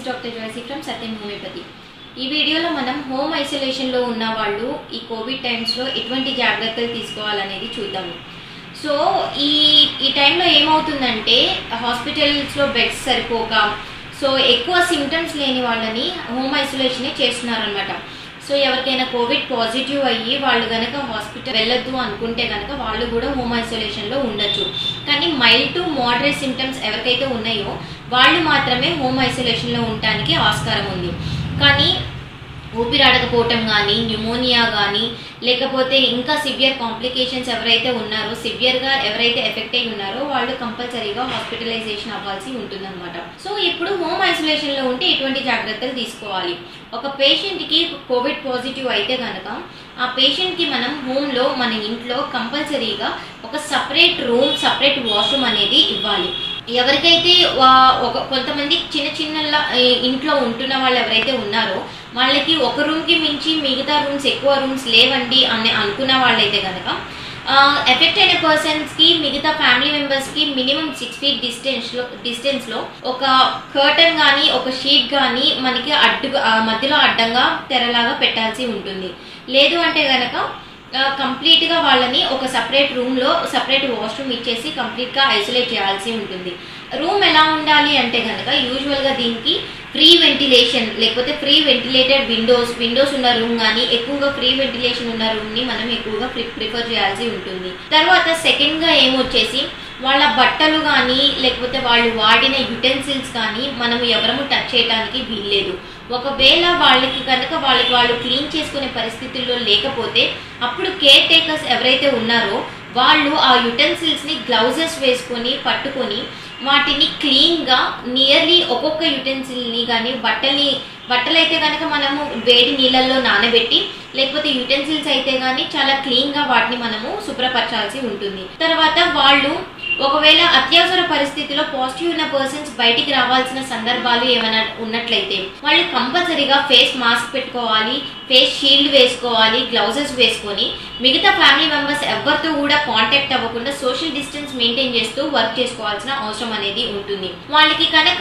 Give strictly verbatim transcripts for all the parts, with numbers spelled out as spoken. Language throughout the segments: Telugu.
Doctor Jayashree from Satyam homeopathy. ఈ వీడియోలో మనం హోమ్ ఐసోలేషన్ లో ఉన్న వాళ్ళు ఈ కోవిడ్ టైమ్స్ లో ఎటువంటి జాగ్రత్తలు తీసుకోవాలనేది చూద్దాము। సో ఈ ఈ టైంలో ఏమవుతుందంటే హాస్పిటల్స్ లో బెడ్స్ సరిపోక సో ఎక్కువ సింప్టమ్స్ లేని వాళ్ళని హోమ్ ఐసోలేషనే చేస్తున్నారు అన్నమాట। సో ఎవరికైనా కోవిడ్ పాజిటివ్ అయ్యి వాళ్ళు గనక హాస్పిటల్ వెళ్ళొద్దు అనుకుంటే గనక వాళ్ళు కూడా హోమ్ ఐసోలేషన్ లో ఉండొచ్చు। కానీ మైల్డ్ టు మోడరేట్ సింప్టమ్స్ ఎవరికైతే ఉన్నాయో వాళ్ళు మాత్రమే హోమ్ ఐసోలేషన్ లో ఉండడానికి ఆస్కారం ఉంది। కానీ ఊపిరాడకపోవటం కానీ న్యూమోనియా కానీ లేకపోతే ఇంకా సివియర్ కాంప్లికేషన్స్ ఎవరైతే ఉన్నారో సివియర్గా ఎవరైతే ఎఫెక్ట్ అయి ఉన్నారో వాళ్ళు కంపల్సరీగా హాస్పిటలైజేషన్ అవ్వాల్సి ఉంటుందన్నమాట। సో ఇప్పుడు హోమ్ ఐసోలేషన్లో ఉంటే ఎటువంటి జాగ్రత్తలు తీసుకోవాలి? ఒక పేషెంట్కి కోవిడ్ పాజిటివ్ అయితే కనుక ఆ పేషెంట్కి మనం హోమ్లో మన ఇంట్లో కంపల్సరీగా ఒక సపరేట్ రూమ్ సపరేట్ వాష్రూమ్ అనేది ఇవ్వాలి। ఎవరికైతే ఒక కొంతమంది చిన్న చిన్న ఇంట్లో ఉంటున్న వాళ్ళు ఎవరైతే ఉన్నారో వాళ్ళకి ఒక రూమ్కి మించి మిగతా రూమ్స్ ఎక్కువ రూమ్స్ లేవండి అని అనుకున్న వాళ్ళైతే కనుక ఎఫెక్ట్ అయిన పర్సన్స్కి మిగతా ఫ్యామిలీ మెంబర్స్కి మినిమం సిక్స్ ఫీట్ డిస్టెన్స్లో డిస్టెన్స్లో ఒక కర్టన్ కానీ ఒక షీట్ కానీ మనకి అడ్డు మధ్యలో అడ్డంగా తెరలాగా పెట్టాల్సి ఉంటుంది। లేదు అంటే కనుక కంప్లీట్గా వాళ్ళని ఒక సపరేట్ రూమ్లో సపరేట్ వాష్రూమ్ ఇచ్చేసి కంప్లీట్గా ఐసోలేట్ చేయాల్సి ఉంటుంది। రూమ్ ఎలా ఉండాలి అంటే కనుక యూజువల్గా దీనికి ఫ్రీ వెంటిలేషన్ లేకపోతే ఫ్రీ వెంటిలేటెడ్ విండోస్ విండోస్ ఉన్న రూమ్ కానీ ఎక్కువగా ఫ్రీ వెంటిలేషన్ ఉన్న రూమ్ని మనం ఎక్కువగా ప్రిఫర్ చేయాల్సి ఉంటుంది। తర్వాత సెకండ్గా ఏమొచ్చేసి వాళ్ళ బట్టలు కానీ లేకపోతే వాళ్ళు వాడిన యుటెన్సిల్స్ కానీ మనం ఎవరము టచ్ చేయడానికి వీల్లేదు। ఒకవేళ వాళ్ళకి కనుక వాళ్ళకి వాళ్ళు క్లీన్ చేసుకునే పరిస్థితుల్లో లేకపోతే అప్పుడు కేర్ టేకర్స్ ఎవరైతే ఉన్నారో వాళ్ళు ఆ యుటెన్సిల్స్ని గ్లౌజెస్ వేసుకొని పట్టుకొని వాటిని క్లీన్గా నియర్లీ ఒక్కొక్క యుటెన్సిల్ని కానీ బట్టల్ని బట్టలు అయితే కనుక మనము వేడి నీళ్ళల్లో నానబెట్టి లేకపోతే యుటెన్సిల్స్ అయితే కానీ చాలా క్లీన్గా వాటిని మనము శుభ్రపరచాల్సి ఉంటుంది। తర్వాత వాళ్ళు ఒకవేళ అత్యవసర పరిస్థితిలో పాజిటివ్ ఉన్న పర్సన్స్ బయటికి రావాల్సిన సందర్భాలు ఏమైనా ఉన్నట్లయితే వాళ్ళు కంపల్సరీగా ఫేస్ మాస్క్ పెట్టుకోవాలి, ఫేస్ షీల్డ్ వేసుకోవాలి, గ్లౌజెస్ వేసుకొని మిగతా ఫ్యామిలీ మెంబర్స్ ఎవరితో కూడా కాంటాక్ట్ అవ్వకుండా సోషల్ డిస్టెన్స్ మెయింటైన్ చేస్తూ వర్క్ చేసుకోవాల్సిన అవసరం అనేది ఉంటుంది। వాళ్ళకి కనుక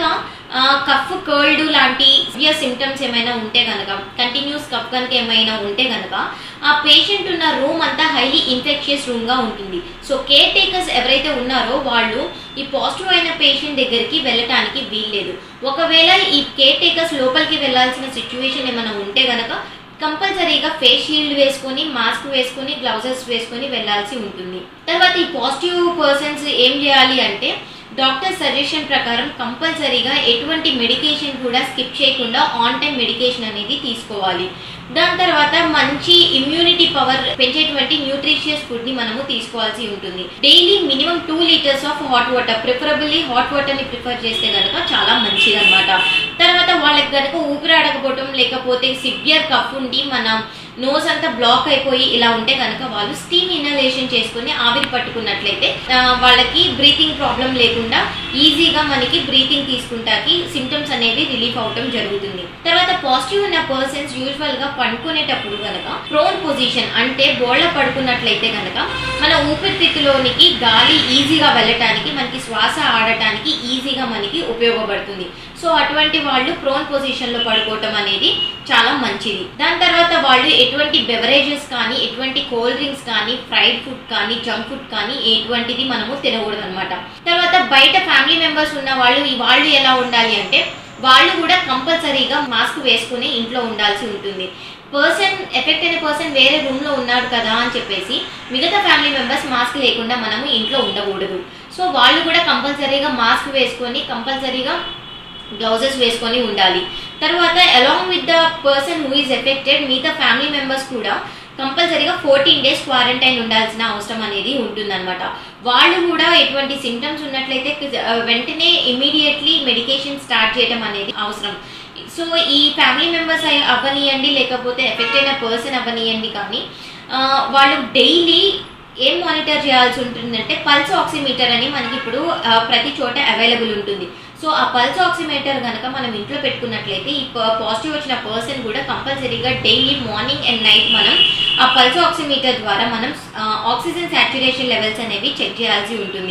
కఫ్ కర్ల్డ్ లాంటి సివియర్ సింప్టమ్స్ ఏమైనా ఉంటే కనుక కంటిన్యూస్ కఫ్ కనుక ఏమైనా ఉంటే కనుక ఆ పేషెంట్ ఉన్న రూమ్ అంతా హైలీ ఇన్ఫెక్షియస్ రూమ్ గా ఉంటుంది। సో కేర్ టేకర్స్ ఎవరైతే ఉన్నారో వాళ్ళు ఈ పాజిటివ్ అయిన పేషెంట్ దగ్గరికి వెళ్ళటానికి వీల్లేదు। ఒకవేళ ఈ కేర్ టేకర్స్ లోపలికి వెళ్లాల్సిన సిచ్యువేషన్ ఏమైనా ఉంటే గనక కంపల్సరీగా ఫేస్ షీల్డ్ వేసుకొని మాస్క్ వేసుకొని గ్లౌజెస్ వేసుకొని వెళ్లాల్సి ఉంటుంది। తర్వాత ఈ పాజిటివ్ పర్సన్స్ ఏం చేయాలి అంటే డాక్టర్ సజెషన్ ప్రకారం కంపల్సరీగా ఎటువంటి మెడికేషన్ కూడా స్కిప్ చేయకుండా ఆన్ టైం మెడికేషన్ అనేది తీసుకోవాలి। దాని తర్వాత మంచి ఇమ్యూనిటీ పవర్ పెంచేటువంటి న్యూట్రిషియస్ ఫుడ్ ని మనము తీసుకోవాల్సి ఉంటుంది। Daily minimum two litres of hot water preferably hot water ని ప్రిఫర్ చేస్తే కనుక చాలా మంచిది అనమాట। తర్వాత వాళ్ళకి కనుక ఊపిరాడకపోవడం లేకపోతే సివియర్ కఫ్ ఉండి మన నోస్ అంతా బ్లాక్ అయిపోయి ఇలా ఉంటే కనుక వాళ్ళు స్టీమ్ ఇన్హలేషన్ చేసుకుని ఆవిరి పట్టుకున్నట్లయితే వాళ్ళకి బ్రీతింగ్ ప్రాబ్లం లేకుండా ఈజీగా మనకి బ్రీతింగ్ తీసుకుంటాకి సిమ్టమ్స్ అనేవి రిలీఫ్ అవటం జరుగుతుంది। తర్వాత పాజిటివ్ ఉన్న పర్సన్స్ యూజువల్ గా పడుకునేటప్పుడు కనుక ప్రోన్ పొజిషన్ అంటే బోళ్ళ పడుకున్నట్లయితే కనుక మన ఊపిరితిత్తులోనికి గాలి ఈజీగా వెళ్ళటానికి మనకి శ్వాస ఆడటానికి ఈజీగా మనకి ఉపయోగపడుతుంది। సో అటువంటి వాళ్ళు ప్రోన్ పొజిషన్ లో పడుకోవటం అనేది చాలా మంచిది। దాని తర్వాత వాళ్ళు ఎటువంటి బెవరేజెస్ కానీ ఎటువంటి కోల్డ్ డ్రింక్స్ కానీ ఫ్రైడ్ ఫుడ్ కానీ జంక్ ఫుడ్ కానీ ఎటువంటిది మనము తినకూడదు అనమాట। తర్వాత బయట ఫ్యామిలీ మెంబర్స్ ఉన్న వాళ్ళు వాళ్ళు ఎలా ఉండాలి అంటే వాళ్ళు కూడా కంపల్సరీగా మాస్క్ వేసుకుని ఇంట్లో ఉండాల్సి ఉంటుంది। పర్సన్ ఎఫెక్ట్ అయిన పర్సన్ వేరే రూమ్ లో ఉన్నాడు కదా అని చెప్పేసి మిగతా ఫ్యామిలీ మెంబర్స్ మాస్క్ లేకుండా మనము ఇంట్లో ఉండకూడదు। సో వాళ్ళు కూడా కంపల్సరీగా మాస్క్ వేసుకొని కంపల్సరీగా గ్లౌజెస్ వేసుకొని ఉండాలి। తర్వాత along with the person who is affected మిగతా ఫ్యామిలీ మెంబర్స్ కూడా కంపల్సరీగా ఫోర్టీన్ డేస్ క్వారంటైన్ ఉండాల్సిన అవసరం అనేది ఉంటుందన్నమాట। వాళ్ళు కూడా ఎటువంటి సిమ్టమ్స్ ఉన్నట్లయితే వెంటనే ఇమీడియట్లీ మెడికేషన్ స్టార్ట్ చేయడం అనేది అవసరం। సో ఈ ఫ్యామిలీ మెంబర్స్ అవ్వనియండి లేకపోతే ఎఫెక్ట్ అయిన పర్సన్ అవ్వనియండి కానీ వాళ్ళు డైలీ ఏం మానిటర్ చేయాల్సి ఉంటుందంటే పల్స్ ఆక్సిమీటర్ అని మనకి ఇప్పుడు ప్రతి చోట అవైలబుల్ ఉంటుంది। సో ఆ పల్స్ ఆక్సిమీటర్ కనుక మనం ఇంట్లో పెట్టుకున్నట్లయితే ఈ పాజిటివ్ వచ్చిన పర్సన్ కూడా కంపల్సరీగా డైలీ మార్నింగ్ అండ్ నైట్ మనం ఆ పల్స్ ఆక్సిమీటర్ ద్వారా మనం ఆక్సిజన్ సాచురేషన్ లెవెల్స్ అనేవి చెక్ చేయాల్సి ఉంటుంది।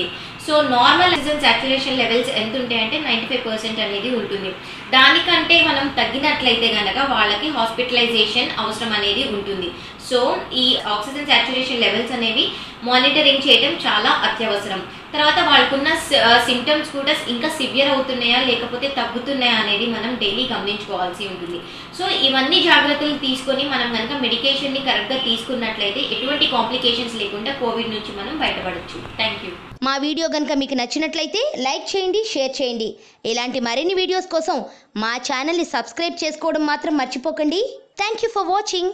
So normal oxygen saturation levels ఎంత ఉంటాయంటే నైంటీ ఫైవ్ పర్సెంట్ అనేది ఉంటుంది. దానికంటే మనం తగ్గినట్లయితే కనుక వాళ్ళకి హాస్పిటలైజేషన్ అవసరం అనేది ఉంటుంది. సో ఈ ఆక్సిజన్ సాచురేషన్ లెవెల్స్ అనేవి మానిటరింగ్ చేయడం చాలా అత్యవసరం. తర్వాత వాళ్ళకున్న సిమ్టమ్స్ కూడా ఇంకా సివియర్ అవుతున్నాయా లేకపోతే తగ్గుతున్నాయా అనేది మనం డైలీ గమనించుకోవాల్సి ఉంటుంది. సో ఇవన్నీ జాగ్రత్తలు తీసుకొని మనం కనుక మెడికేషన్ని కరెక్ట్గా తీసుకున్నట్లయితే ఎటువంటి కాంప్లికేషన్స్ లేకుండా కోవిడ్ నుంచి మనం బయటపడవచ్చు. Thank you. మా వీడియో కనుక మీకు నచ్చినట్లయితే లైక్ చేయండి, షేర్ చేయండి. ఇలాంటి మరిన్ని వీడియోస్ కోసం మా ఛానల్ని సబ్స్క్రైబ్ చేసుకోవడం మాత్రం మర్చిపోకండి. Thank you for watching.